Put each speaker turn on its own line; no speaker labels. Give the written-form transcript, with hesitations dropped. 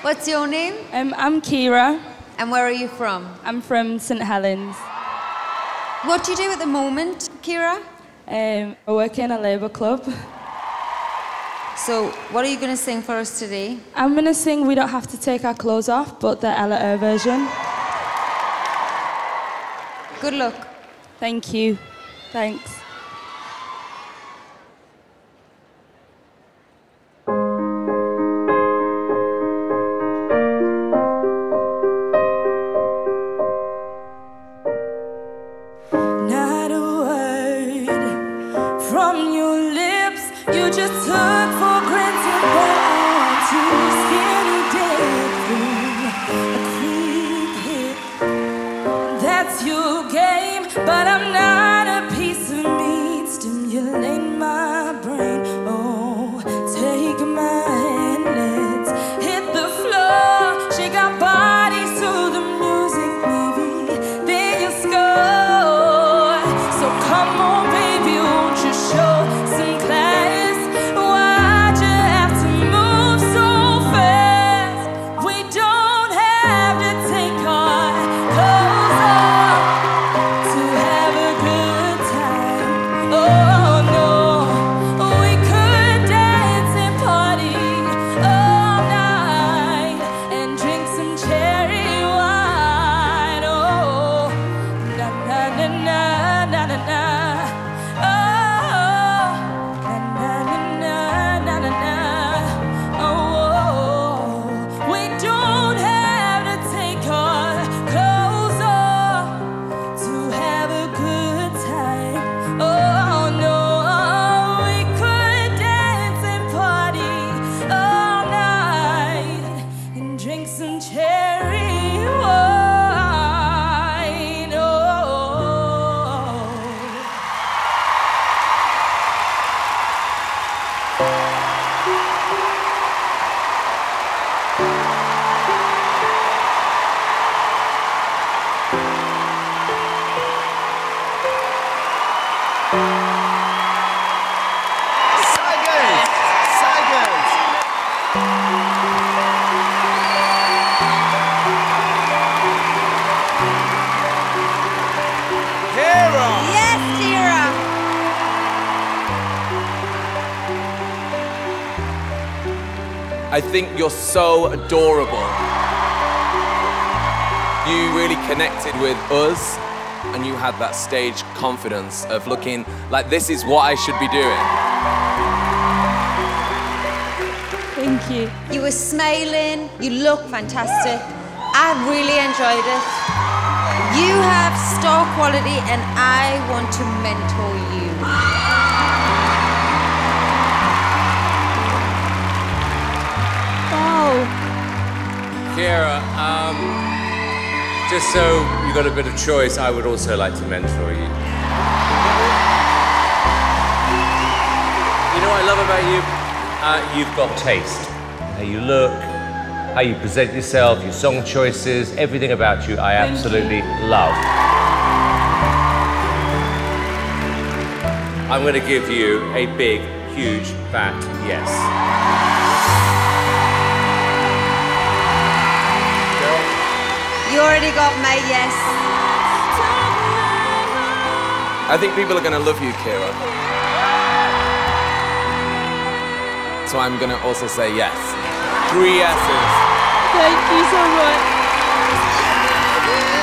What's your name?
I'm Kiera.
And where are you from?
I'm from St Helens.
What do you do at the moment, Kiera?
I work in a labour club.
So, what are you going to sing for us today?
I'm going to sing We Don't Have to Take Our Clothes Off, but the Eyre version.
Good luck.
Thank you. Thanks.
Not a word from your lips. You just took for granted that I want to scare you dead through a quick hit. That's your game, but I'm not a piece of meat. Stimulate my brain. Oh, take my hand, let's hit the floor. Shake our bodies to the music, maybe then you'll score. So come on, baby, won't you show some class? Why'd you have to move so fast? We don't have to take our clothes off to have a good time. Oh no, we could dance and party all night and drink some cherry wine. Oh, na na na na na na na. Oh, na na na na na na. Oh, we don't have to take our clothes off to have a good time. Oh no, we could dance and party all night and drink some cherry wine. Oh.
Yes, Kiera.
I think you're so adorable. You really connected with us, and you had that stage confidence of looking like this is what I should be doing.
Thank you.
You were smiling, you look fantastic. I really enjoyed it. You have star quality and I want to mentor you.
Wow.
Kiera, just so you got a bit of choice, I would also like to mentor you. You know what I love about you? You've got taste. How you look, how you present yourself, your song choices, everything about you I absolutely love. I'm going to give you a big, huge, fat yes.
You already got my yes.
I think people are going to love you, Kiera. So I'm going to also say yes. 3 yeses.
Thank you so much.